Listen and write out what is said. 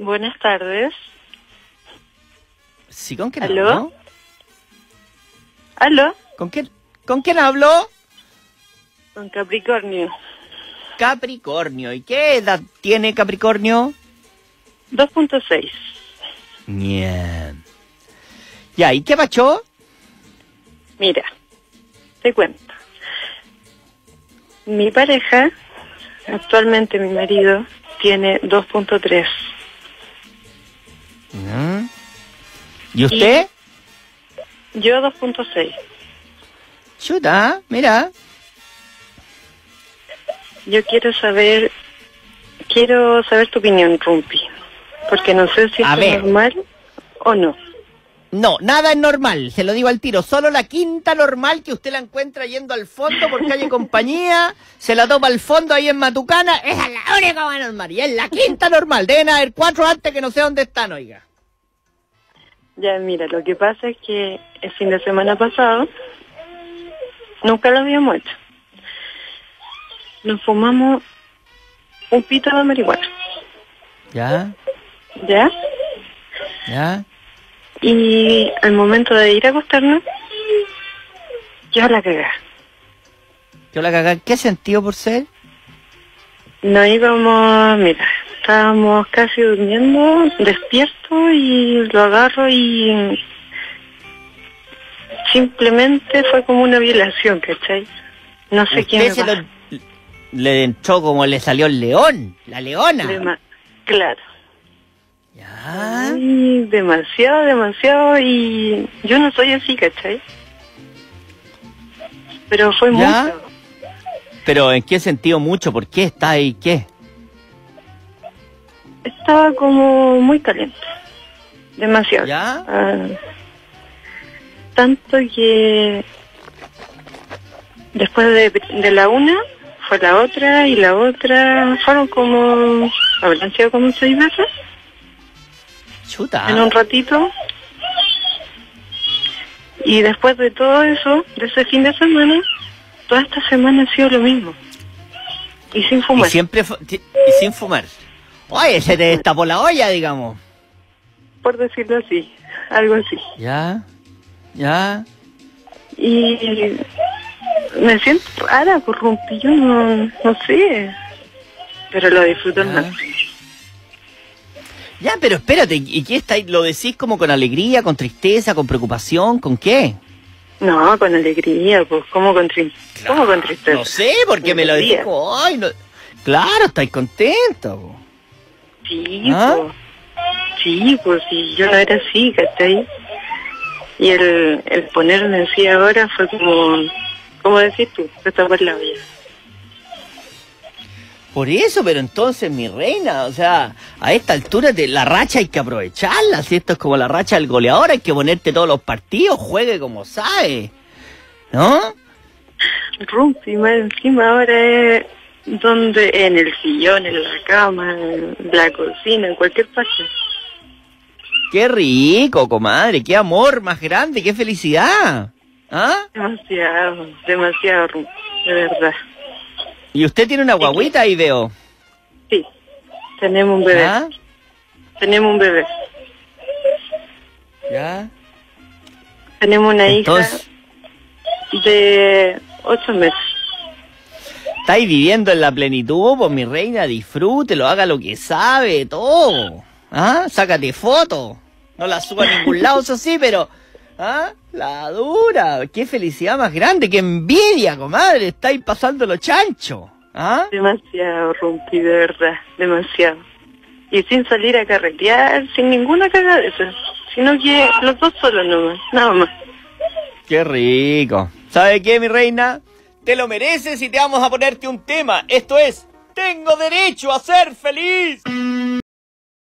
Buenas tardes. Sí, ¿con quién ¿Aló? hablo? ¿Aló? ¿Con quién hablo? Con Capricornio. Capricornio. ¿Y qué edad tiene Capricornio? 2.6. Bien. Ya, ¿y qué pasó? Mira, te cuento. Mi pareja, actualmente mi marido, tiene 2.3. ¿Y usted? Yo 2.6. Chuta, mira. Yo quiero saber tu opinión, Rumpi. Porque no sé si A es ver. normal o no. No, nada es normal, se lo digo al tiro. Solo la quinta normal que usted la encuentra yendo al fondo por calle Compañía, se la toma al fondo ahí en Matucana, esa es la única más normal. Y es la quinta normal. Deben haber 4 antes que no sé dónde están, oiga. Ya, mira, lo que pasa es que el fin de semana pasado nunca lo habíamos hecho. Nos fumamos un pito de marihuana. ¿Ya? ¿Ya? ¿Ya? Y al momento de ir a acostarnos, yo la cagué. ¿Yo la cagá? ¿Qué sentido por ser? Nos íbamos, mira, estábamos casi durmiendo, despierto, y lo agarro y simplemente fue como una violación, ¿cachai? No sé quién Usted se le entró como le salió el león, la leona. Claro. ¿Ya? Ay, demasiado, y yo no soy así, ¿cachai? Pero fue ¿Ya? mucho. ¿Pero en qué sentido mucho? ¿Por qué está ahí? ¿Qué? Estaba como muy caliente. Demasiado. ¿Ya? Tanto que después de la una fue la otra, y la otra fueron como, habrán sido como 6 veces Chuta. en un ratito. Y después de todo eso, de ese fin de semana, toda esta semana ha sido lo mismo. Y sin fumar. Y siempre y sin fumar. Oye, se te destapó la olla, digamos. Por decirlo así, algo así. ¿Ya? ¿Ya? Y me siento rara, corrompí, yo no sé. Pero lo disfruto al máximo. Ya, pero espérate, ¿y qué está ahí? ¿Lo decís como con alegría, con tristeza, con preocupación, con qué? No, con alegría, pues, ¿cómo con tristeza? ¿Cómo con tristeza? No sé, porque me lo decís como, ay, no. Claro, estáis contento. Po. Sí, pues sí, yo no era así, ¿cachai? Y el ponerme así ahora fue como decís tú, se tapó la olla. Por eso, pero entonces, mi reina, o sea, a esta altura la racha hay que aprovecharla, si esto es como la racha del goleador, hay que ponerte todos los partidos, juegue como sabe, ¿no? Rumpi, más encima ahora es donde, en el sillón, en la cama, en la cocina, en cualquier parte. Qué rico, comadre, qué amor más grande, qué felicidad. ¿Ah? Demasiado, Rumpi, de verdad. ¿Y usted tiene una guagüita ahí, veo? Sí, tenemos un bebé. ¿Ah? Tenemos un bebé. ¿Ya? Tenemos una Entonces, hija de 8 meses. ¿estáis viviendo en la plenitud? Pues mi reina, disfrútelo, haga lo que sabe, todo. ¿Ah? Sácate fotos. No la suba a ningún lado, eso sí, pero... ¿Ah? La dura. Qué felicidad más grande, qué envidia, comadre. Estáis pasando los chanchos. ¿Ah? Demasiado, Rumpi, de verdad, demasiado. Y sin salir a carretear, sin ninguna cagada de esas, sino que los dos solos nomás, nada más. Qué rico. ¿Sabe qué, mi reina? Te lo mereces y te vamos a ponerte un tema. Esto es, tengo derecho a ser feliz.